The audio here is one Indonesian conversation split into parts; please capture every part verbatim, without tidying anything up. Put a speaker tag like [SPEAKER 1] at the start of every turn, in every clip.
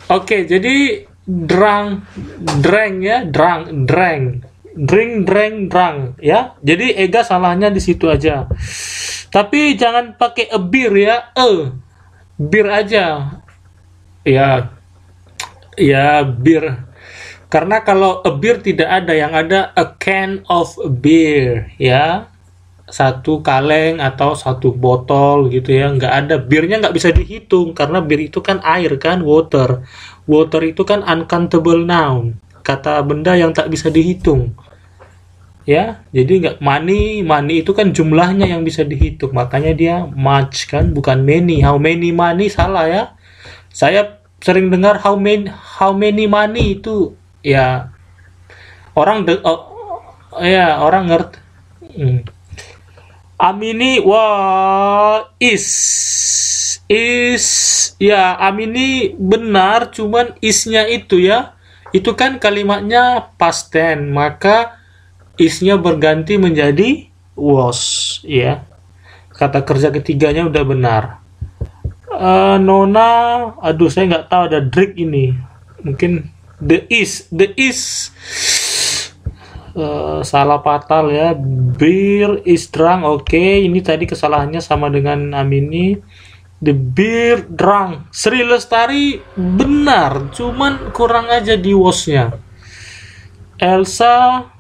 [SPEAKER 1] Oke, jadi drang, dreng ya, drang, dreng, drink, dreng, drang ya. Jadi Ega salahnya di situ aja. Tapi jangan pakai a beer ya, e, bir aja. Ya, ya bir. Karena kalau a beer tidak ada, yang ada a can of beer ya. Satu kaleng atau satu botol gitu ya, nggak ada, birnya nggak bisa dihitung karena bir itu kan air kan, water water itu kan uncountable noun, kata benda yang tak bisa dihitung ya. Jadi nggak, money money itu kan jumlahnya yang bisa dihitung, makanya dia much kan, bukan many. How many money salah ya, saya sering dengar how many how many money itu ya, orang de oh, ya orang ngerti. Hmm. Amini wah is is ya, Amini benar, cuman isnya itu ya, itu kan kalimatnya past tense, maka isnya berganti menjadi was ya. Kata kerja ketiganya udah benar. Uh, Nona, aduh saya nggak tahu ada drink ini, mungkin the is the is Uh, salah fatal ya. Beer is drunk. Oke, okay. Ini tadi kesalahannya sama dengan Amini. The beer drunk. Sri Lestari benar, cuman kurang aja di wasnya. Elsa,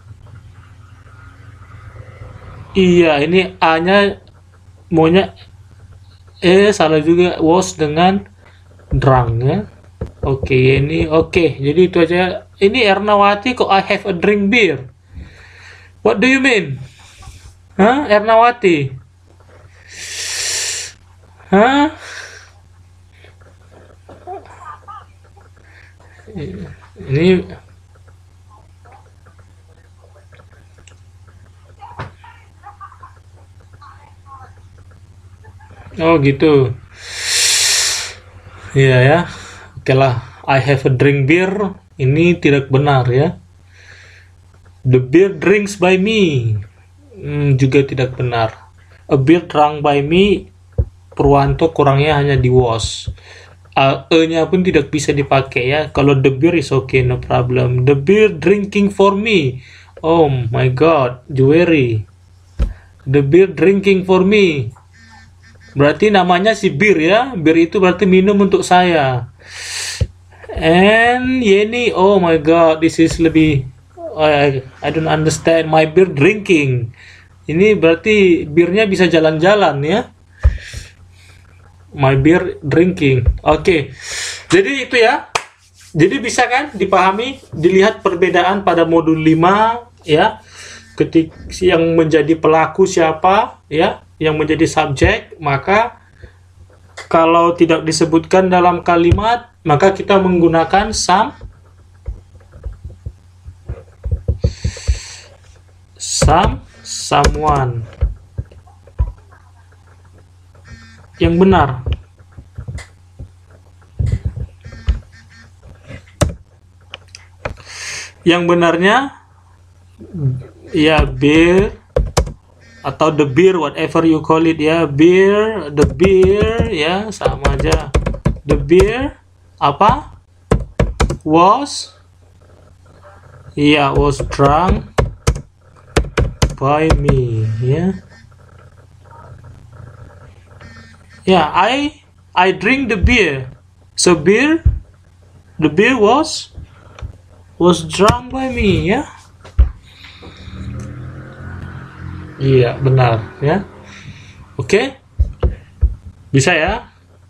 [SPEAKER 1] iya ini A-nya maunya eh salah juga, was dengan drunk ya. Oke, okay, ini oke. Okay. Jadi itu aja. Ini Ernawati kok I have a drink beer. What do you mean? Hah, Ernawati? Hah? Ini oh gitu. Iya ya. Oke lah, I have a drink beer. Ini tidak benar ya. The beer drinks by me. Hmm, juga tidak benar. A beer drunk by me, Purwanto kurangnya hanya di was. Uh, E-nya pun tidak bisa dipakai ya. Kalau the beer is okay, no problem. The beer drinking for me. Oh my god, Juweri. The beer drinking for me. Berarti namanya si bir ya. Bir itu berarti minum untuk saya. And Yeni, oh my god, this is lebih, oh, I, I don't understand. My beer drinking. Ini berarti birnya bisa jalan-jalan ya. My beer drinking. Oke. Okay. Jadi itu ya. Jadi bisa kan dipahami, dilihat perbedaan pada modul lima ya. Ketika yang menjadi pelaku siapa ya, yang menjadi subjek, maka kalau tidak disebutkan dalam kalimat, maka kita menggunakan some, some, someone. Yang benar. Yang benarnya ya beer atau the beer, whatever you call it ya, beer, the beer ya, sama aja. The beer apa? Was ya, was drunk by me ya. Ya, I I drink the beer. So beer, the beer was was drunk by me ya. Iya, benar ya. Oke. Bisa ya?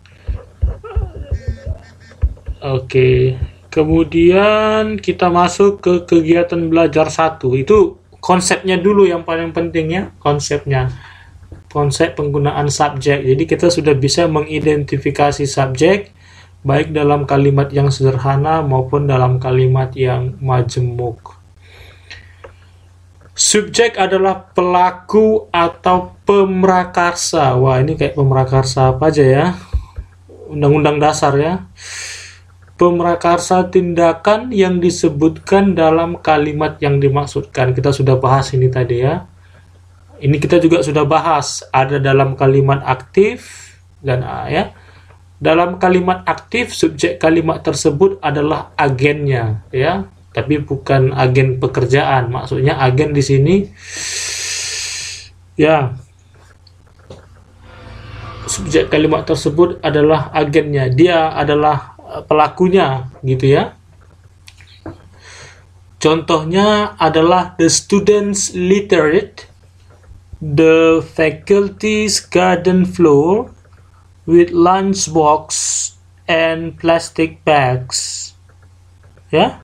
[SPEAKER 1] Oke. Kemudian kita masuk ke kegiatan belajar satu. Itu konsepnya dulu yang paling penting ya, konsepnya. Konsep penggunaan subjek. Jadi kita sudah bisa mengidentifikasi subjek baik dalam kalimat yang sederhana maupun dalam kalimat yang majemuk. Subjek adalah pelaku atau pemrakarsa. Wah, ini kayak pemrakarsa apa aja ya? Undang-undang dasar ya. Pemrakarsa tindakan yang disebutkan dalam kalimat yang dimaksudkan. Kita sudah bahas ini tadi ya. Ini kita juga sudah bahas, ada dalam kalimat aktif dan ya, Dalam kalimat aktif, subjek kalimat tersebut adalah agennya, ya, tapi bukan agen pekerjaan. Maksudnya agen di sini, ya, subjek kalimat tersebut adalah agennya, dia adalah pelakunya, gitu ya. Contohnya adalah the students literate the faculty's garden floor with lunchbox and plastic bags. Ya.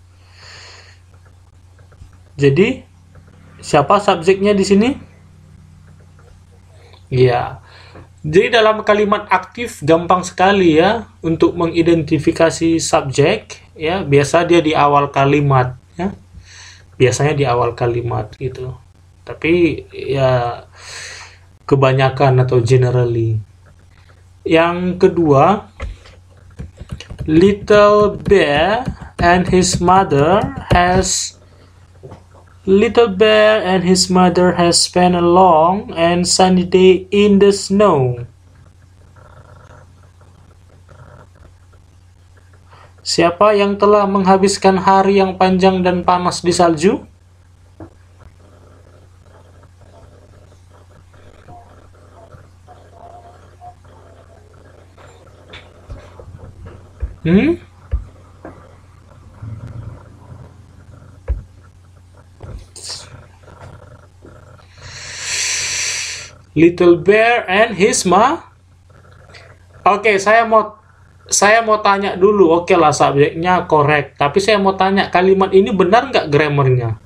[SPEAKER 1] Jadi siapa subjeknya di sini? Ya. Jadi dalam kalimat aktif gampang sekali ya untuk mengidentifikasi subjek, ya. Biasa dia di awal kalimat, ya. Biasanya di awal kalimat gitu. Tapi ya kebanyakan atau generally. Yang kedua, Little Bear and his mother has Little Bear and his mother has spent a long and sunny day in the snow. Siapa yang telah menghabiskan hari yang panjang dan panas di salju? Hmm? Little Bear and his ma. Oke, okay, saya mau saya mau tanya dulu. Oke okay lah, subjeknya korek. Tapi saya mau tanya, kalimat ini benar nggak grammarnya?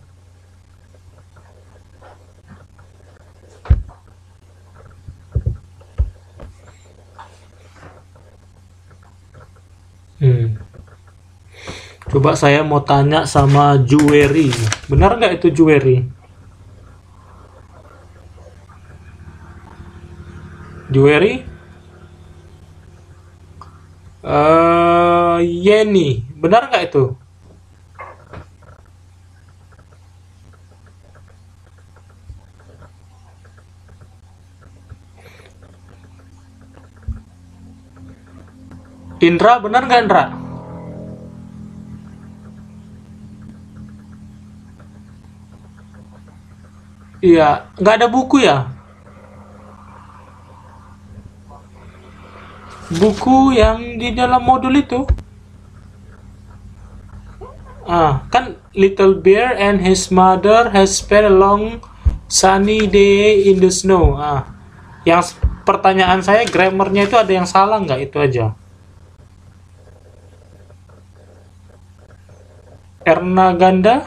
[SPEAKER 1] Hmm. Coba saya mau tanya sama Juweri. Benar nggak itu Juweri? Juweri? Uh, Yeni. Benar nggak itu? Indra, benar nggak Indra? Iya, nggak ada buku ya? Buku yang di dalam modul itu? Ah, kan Little Bear and his mother has spent a long sunny day in the snow. Ah, yang pertanyaan saya grammarnya itu ada yang salah nggak? Itu aja. Erna Ganda?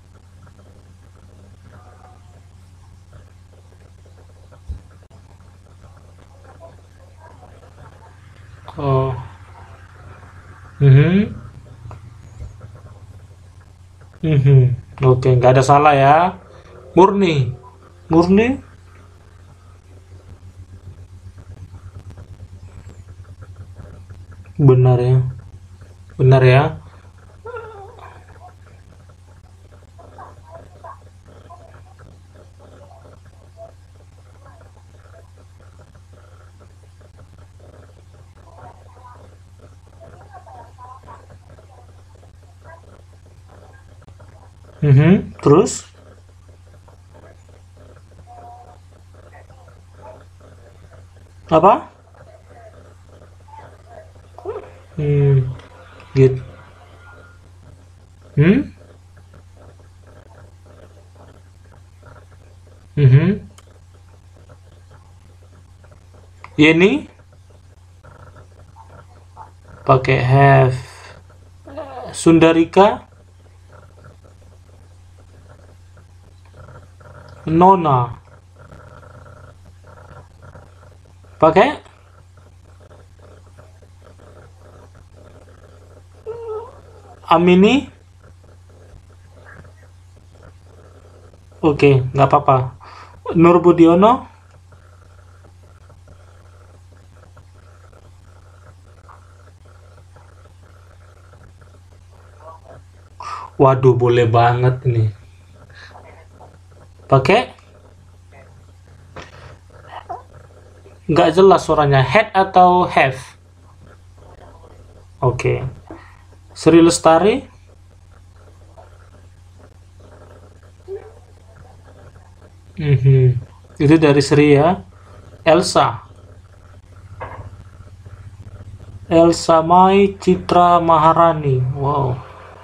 [SPEAKER 1] Oh. Mhm. Mhm. Oke, nggak ada salah ya. Murni. Murni? Benar ya. Benar ya. Mhm. Terus? Apa? Hmm. Gitu. Hmm? Mhm. Yeni pakai have. Sundarika, Nona pakai Amini. Oke, nggak apa-apa. Nur Budiono. Waduh, boleh banget nih. Pakai nggak jelas suaranya, head atau have? Oke. Sri Lestari. Mhm. Itu dari Sri ya. Elsa. Elsa Mai Citra Maharani. Wow.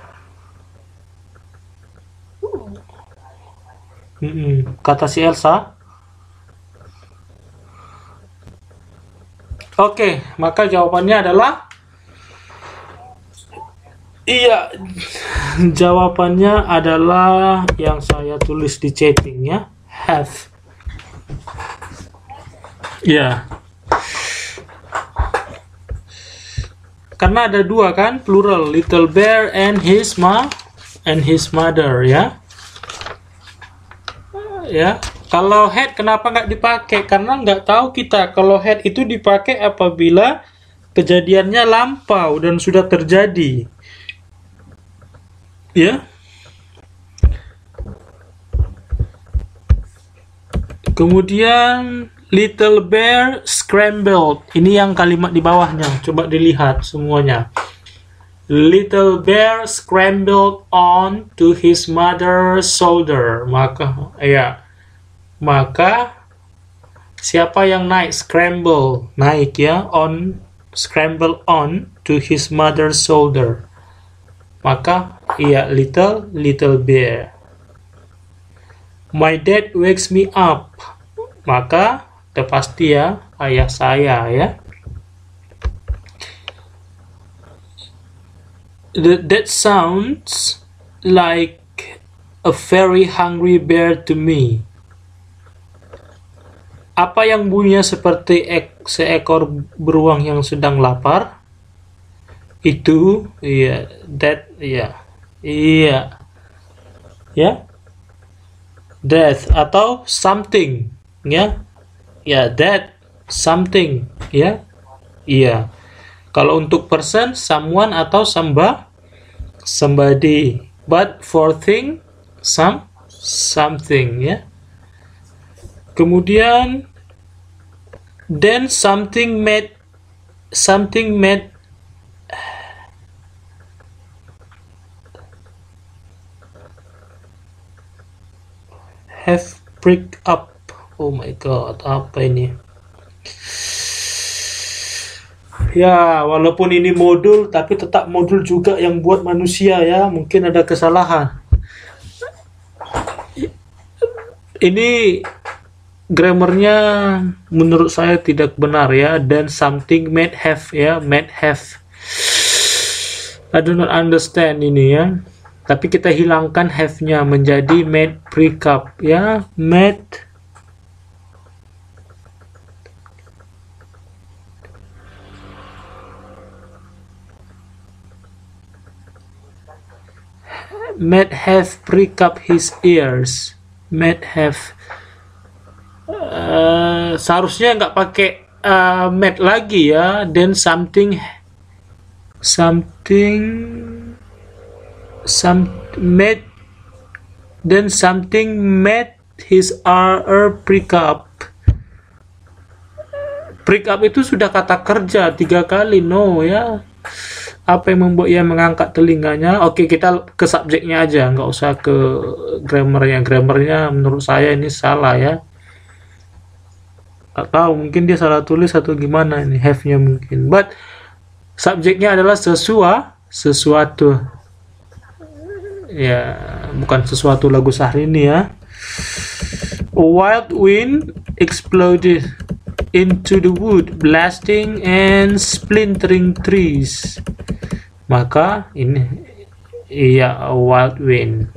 [SPEAKER 1] Mhm. Kata si Elsa. Oke, maka jawabannya adalah iya. Jawabannya adalah yang saya tulis di chatting ya. Have. Ya. Karena ada dua kan, plural, little bear and his ma and his mother ya. Ya. Kalau had kenapa nggak dipakai? Karena nggak tahu kita kalau had itu dipakai apabila kejadiannya lampau dan sudah terjadi. Ya. Kemudian little bear scrambled. Ini yang kalimat di bawahnya. Coba dilihat semuanya. Little bear scrambled on to his mother's shoulder. Maka ya. Maka siapa yang naik? Scramble, naik ya, on, scramble on to his mother's shoulder. Maka iya, little little bear. My dad wakes me up. Maka udah pasti ya, ayah saya ya. That, that sounds like a very hungry bear to me. Apa yang bunyinya seperti ek, seekor beruang yang sedang lapar? Itu, iya, that, iya, iya, ya, death atau something, ya, ya, that, something, ya, iya. Kalau untuk person, someone atau somebody, somebody, but for thing, some, something, ya. Kemudian then something made something made have pricked up. Oh my god, apa ini? Ya, walaupun ini modul tapi tetap modul juga yang buat manusia ya, mungkin ada kesalahan. Ini grammarnya menurut saya tidak benar ya. Dan something made have ya, made have. I do not understand ini ya. Tapi kita hilangkan have-nya menjadi made precap ya, made made have precap his ears. Made have Uh, seharusnya nggak pakai uh, made lagi ya. Then something something some made then something made his ear prick up. Prick up itu sudah kata kerja tiga kali, no ya. Apa yang membuat ia mengangkat telinganya? Oke, kita ke subjeknya aja, nggak usah ke grammarnya. Grammarnya menurut saya ini salah ya. Gak tahu, mungkin dia salah tulis atau gimana ini, have-nya mungkin. But subjeknya adalah sesua, sesuatu. Ya, bukan sesuatu lagu Syahrini ya. A wild wind exploded into the wood, blasting and splintering trees. Maka ini iya, a wild wind.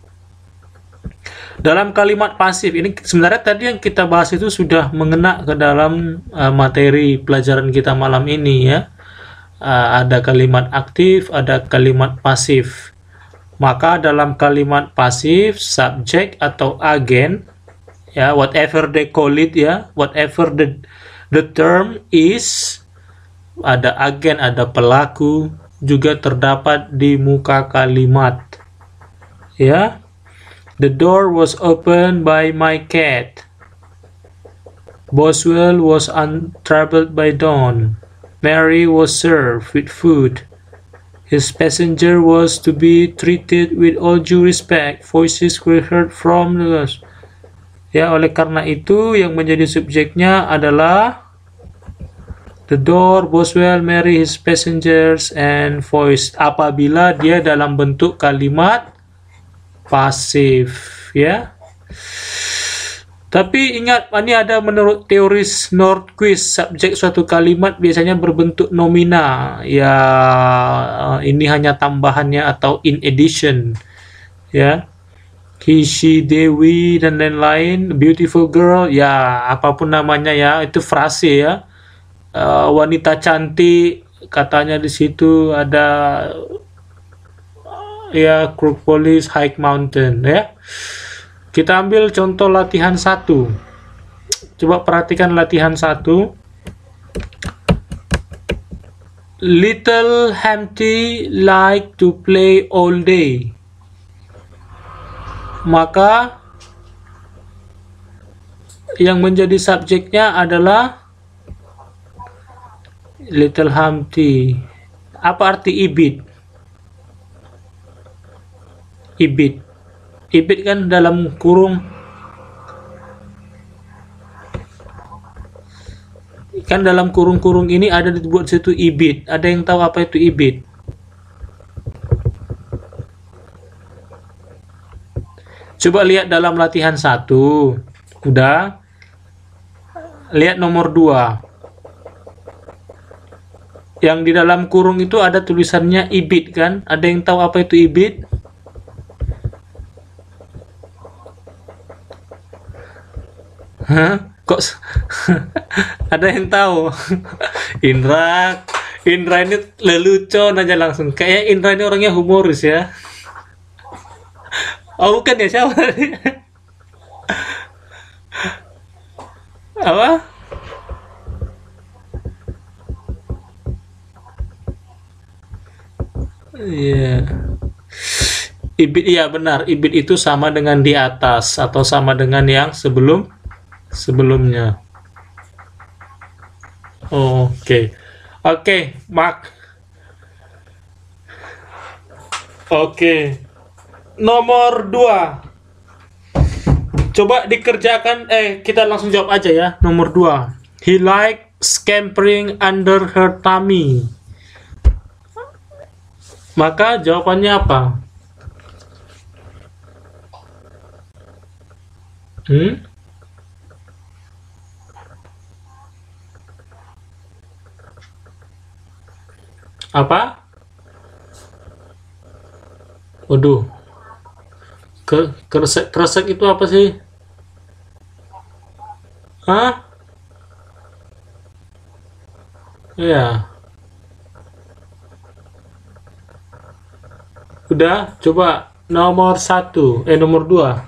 [SPEAKER 1] Dalam kalimat pasif ini sebenarnya tadi yang kita bahas itu sudah mengena ke dalam uh, materi pelajaran kita malam ini ya. Uh, ada kalimat aktif, ada kalimat pasif. Maka dalam kalimat pasif, subjek atau agen ya, whatever they call it ya, whatever the the term is, ada agen, ada pelaku juga terdapat di muka kalimat. Ya. The door was opened by my cat. Boswell was untroubled by dawn. Mary was served with food. His passenger was to be treated with all due respect. Voices were heard from the bus. Ya, oleh karena itu yang menjadi subjeknya adalah the door Boswell marry his passengers and voice. Apabila dia dalam bentuk kalimat pasif, ya. Tapi ingat, ini ada menurut teoris Nordquist, subjek suatu kalimat biasanya berbentuk nomina. Ya, ini hanya tambahannya atau in addition. Ya, he, she, they, we, dan lain-lain. Beautiful girl, ya, apapun namanya ya, itu frase ya. Uh, wanita cantik, katanya di situ ada ya, Acropolis, High Mountain, ya. Kita ambil contoh latihan satu. Coba perhatikan latihan satu. Little Humpty like to play all day. Maka yang menjadi subjeknya adalah Little Humpty. Apa arti ibit? Ibit. Ibit kan dalam kurung, kan dalam kurung-kurung ini ada dibuat situ ibit. Ada yang tahu apa itu ibit? Coba lihat dalam latihan satu. Udah. Lihat nomor dua. Yang di dalam kurung itu ada tulisannya ibit kan? Ada yang tahu apa itu ibit? Hah? Kok ada yang tahu? Indra, Indra ini lelucon aja langsung. Kayak Indra ini orangnya humoris ya. Oh bukan ya, siapa? Apa? Iya. Yeah. Ibit, iya benar. Ibit itu sama dengan di atas atau sama dengan yang sebelum sebelumnya. Oke. Okay. Oke, okay, Mark. Oke. Okay. Nomor dua. Coba dikerjakan, eh kita langsung jawab aja ya. Nomor dua. He liked scampering under her tummy. Maka jawabannya apa? Hmm? Apa? Waduh. Ke kresek kresek itu apa sih? Hah? Iya. Udah, coba nomor satu, eh nomor dua.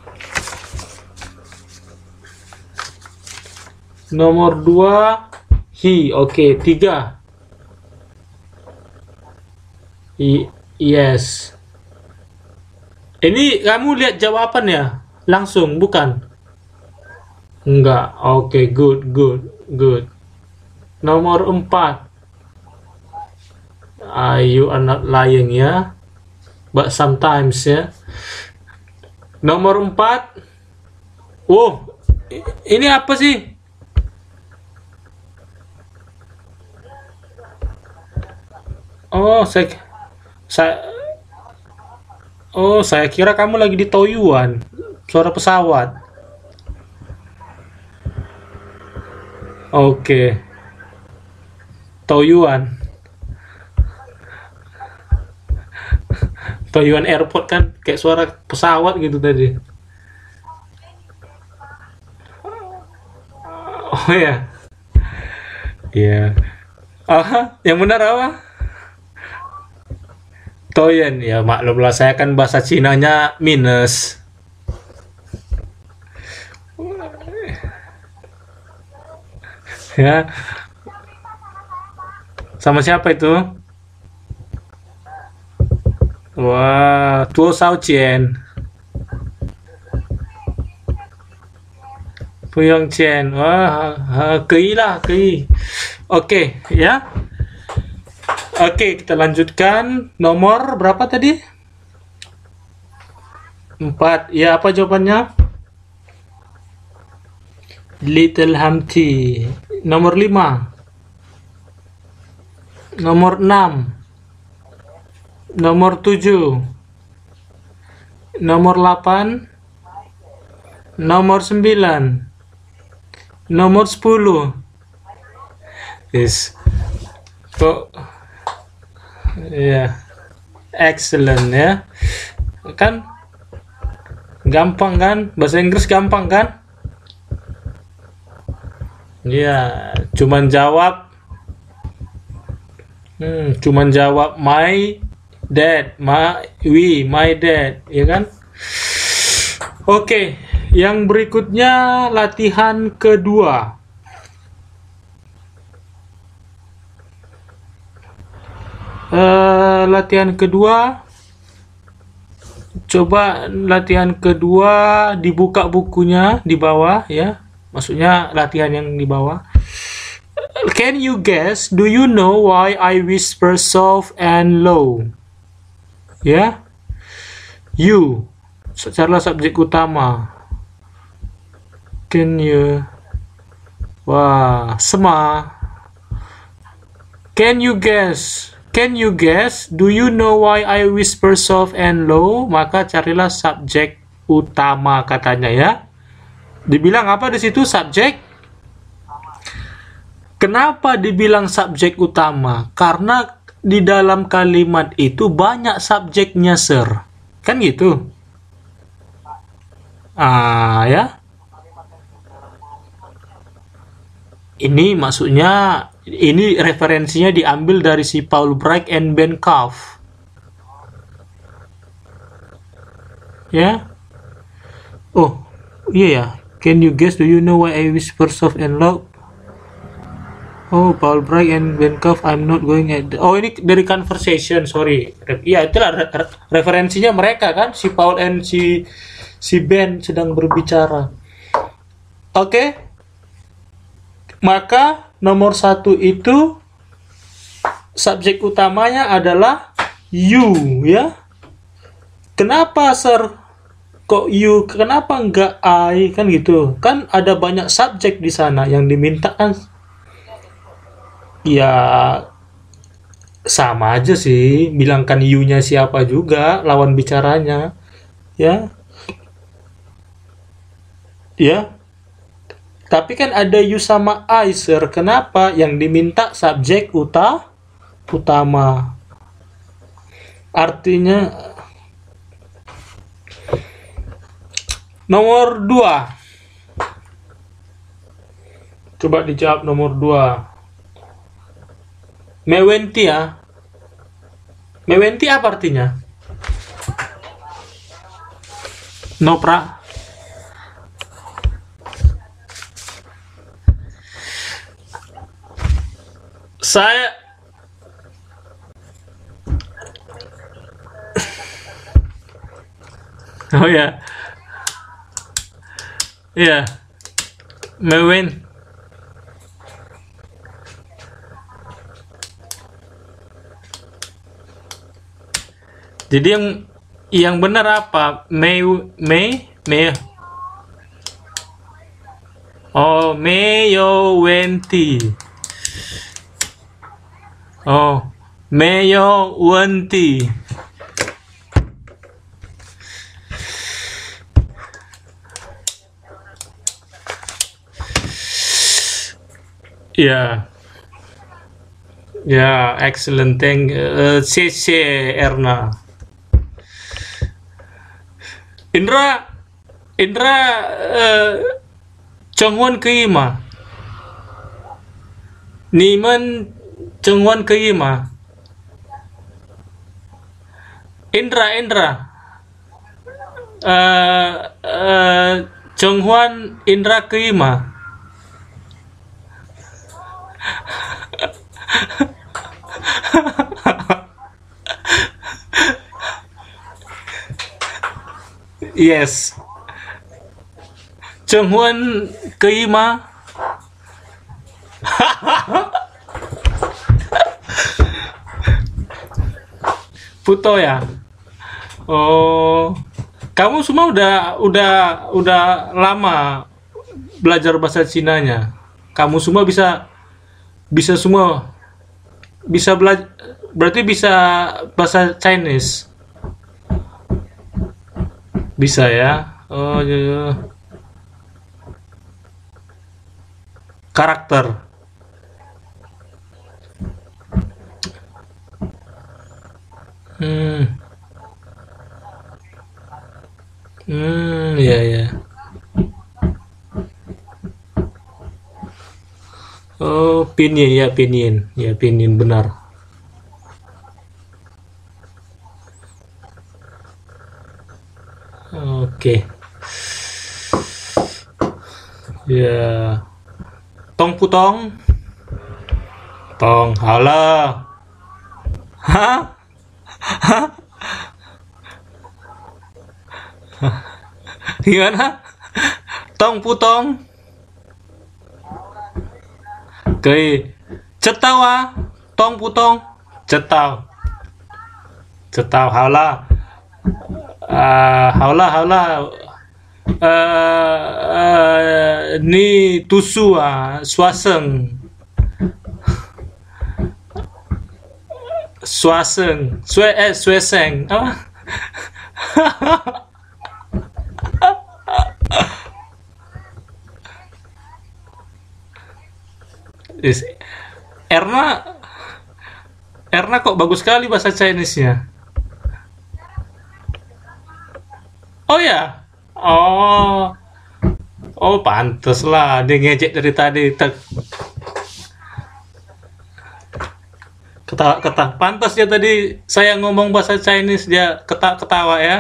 [SPEAKER 1] Nomor dua, he, oke, okay. Tiga. I, yes. Ini kamu lihat jawabannya langsung, bukan? Enggak. Oke, okay, good, good, good. Nomor empat. Uh, you are not lying ya, but sometimes ya. Nomor empat. Oh, ini apa sih? Oh, saya Saya, oh, saya kira kamu lagi di Taoyuan. Suara pesawat. Oke. Taoyuan. Taoyuan Airport kan kayak suara pesawat gitu tadi. Oh ya. Iya. Ah, yang benar apa? Toyen, ya maklumlah saya kan bahasa Cinanya minus. Ya. Sama siapa itu? Wah, Tuo Sao Chien. Puyong Chien. Wah, kei lah, kei. Oke, ya. Oke, kita lanjutkan. Nomor berapa tadi? Empat. Ya, apa jawabannya? Little Humpty. Nomor lima. Nomor enam. Nomor tujuh. Nomor delapan. Nomor sembilan. Nomor sepuluh. Yes. Kok ya, yeah. Excellent ya. Kan gampang kan? Bahasa Inggris gampang kan? Ya, cuman jawab hmm, cuman jawab my dad, my we, my dad, ya kan? Oke, yang berikutnya latihan kedua. Uh, latihan kedua, coba latihan kedua dibuka bukunya di bawah ya, maksudnya latihan yang di bawah. Can you guess, do you know why I whisper soft and low? Ya, you secara subjek utama. Can you, wah, sama. Can you guess? Can you guess? Do you know why I whisper soft and low? Maka carilah subjek utama katanya ya. Dibilang apa di situ subjek? Kenapa dibilang subjek utama? Karena di dalam kalimat itu banyak subjeknya, sir. Kan gitu? Ah, ya. Ini maksudnya, ini referensinya diambil dari si Paul Bragg and Ben Calf. Ya. Oh, iya ya. Can you guess, do you know why I whisper soft and loud? Oh, Paul Bragg and Ben Calf, I'm not going at the... Oh, ini dari Conversation, sorry. Iya, itulah re re referensinya mereka kan, si Paul and si si Ben sedang berbicara. Oke. Okay. Maka nomor satu itu subjek utamanya adalah you ya. Kenapa, sir? Kok you? Kenapa enggak I? Kan gitu. Kan ada banyak subjek di sana yang diminta kan. Ya sama aja sih. Bilangkan you-nya siapa juga lawan bicaranya. Ya. Ya. Tapi kan ada you sama I, sir. Kenapa? Yang diminta subjek uta, utama. Artinya nomor dua. Coba dijawab nomor dua. Mewenti ya. Mewenti apa artinya? Nopra. Saya Oh ya. Iya. Mewen. Jadi yang yang benar apa? May May May Oh, Meyo Wenti. Oh, Meyo Wenti. Ya, ya, excellent thing. Uh, C C Erna. Indra, Indra, uh, Chongwon Keima. Niman Chongwon Keima. Indra, Indra. Uh, uh, Chongwon Indra Keima. Yes. Chongwon Keima. Puto ya. Oh, kamu semua udah udah udah lama belajar bahasa Cinanya. Kamu semua bisa bisa semua bisa belajar, berarti bisa bahasa Chinese. Bisa ya. Oh, iya, iya. Karakter. Hmm. Hmm, ya ya. Oh, pinyin ya, pinyin. Ya, pinyin benar. Oke. Ya. Tong putong. Tong. Halah. Hah? Gimana? Tong putong. Cây. Cetau ah. Tong putong. Cetau. Cetau. Halah. Ah, halah halah. Eh, eh, ni tusu ah, suaseng. Suaseng. Sue eh sueseng. Apa? Is- Erna Erna kok bagus sekali bahasa Chinese-nya. Oh ya. Oh. Oh, pantes lah dia ngejek dari tadi. Tek, ketawa ketawa. Pantes ya tadi saya ngomong bahasa Chinese dia ketawa ketawa ya.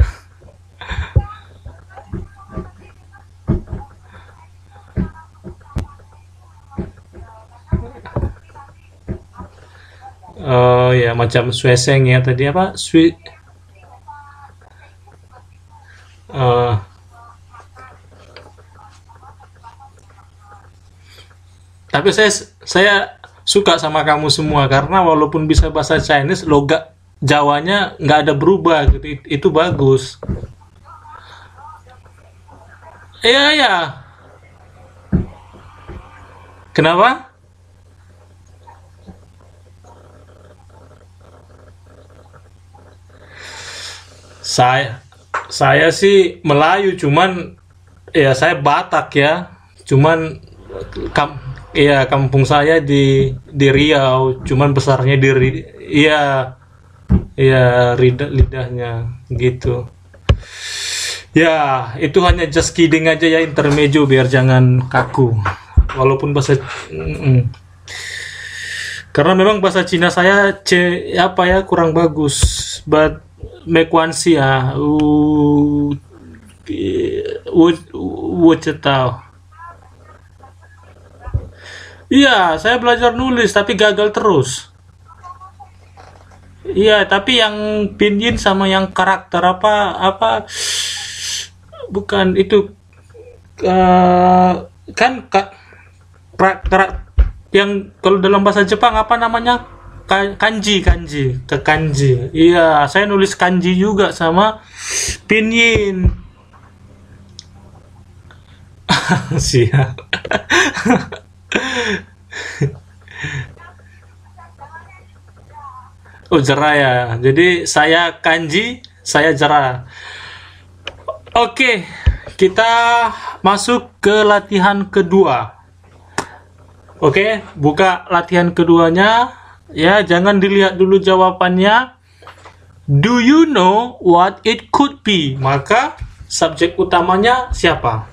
[SPEAKER 1] Oh ya, macam sueseng ya tadi apa? Sweet. eh tapi saya saya suka sama kamu semua karena walaupun bisa bahasa Chinese, logat Jawanya nggak ada berubah gitu. It- Itu bagus. Iya ya. Kenapa? Saya saya sih Melayu, cuman ya saya Batak ya. Cuman kam iya kampung saya di di Riau, cuman besarnya di Ri- iya iya lidah lidahnya gitu. Ya, itu hanya just kidding aja ya, intermezzo biar jangan kaku. Walaupun bahasa mm, karena memang bahasa Cina saya C apa ya kurang bagus. But Mekuansi ya, uh, Wichita. Iya, saya belajar nulis tapi gagal terus. Iya, tapi yang pinyin sama yang karakter apa apa bukan itu eh, kan ka- pra- kara- yang kalau dalam bahasa Jepang apa namanya? Ka- kanji kanji ke kanji. Iya, saya nulis kanji juga sama pinyin. Siap. Oh, jerah ya. Jadi saya kanji, saya jerah. Oke, kita masuk ke latihan kedua. Oke, buka latihan keduanya. Ya, jangan dilihat dulu jawabannya. Do you know what it could be? Maka subjek utamanya siapa?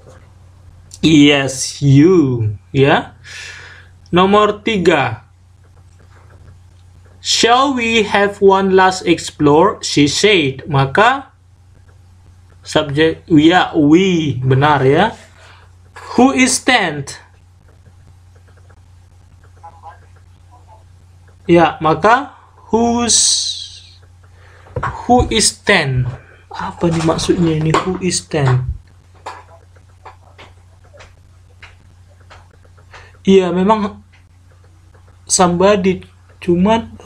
[SPEAKER 1] Yes, you. Ya. Nomor tiga. Shall we have one last explore? She said. Maka subjek ya we benar ya. Who is tent? Ya, maka who's who is ten? Apa nih maksudnya ini who is ten? Iya, memang somebody, cuman